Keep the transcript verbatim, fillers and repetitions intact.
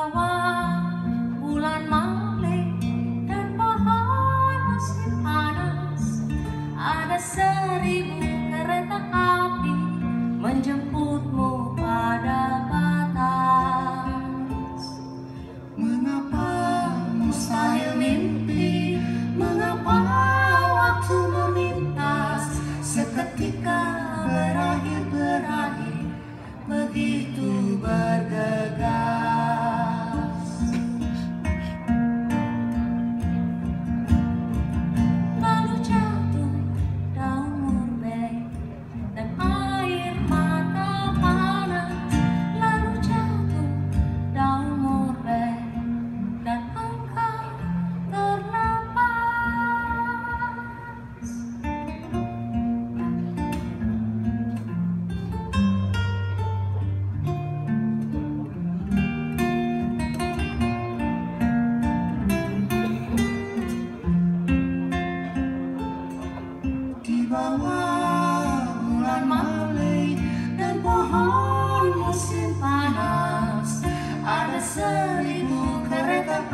bawah bulan Maret dan pohon musim panas, ada seribu kereta api menjemputmu pada batas. Mengapa mustahil mimpi, mengapa waktu melintas, seketika berakhir-berakhir begitu bergegas. Lalu jatuh daun murbe dan air mata panas, lalu jatuh daun murbe dan engkau terlepas. Di bawah bulan Maret dan pohon musim panas, ada seribu kereta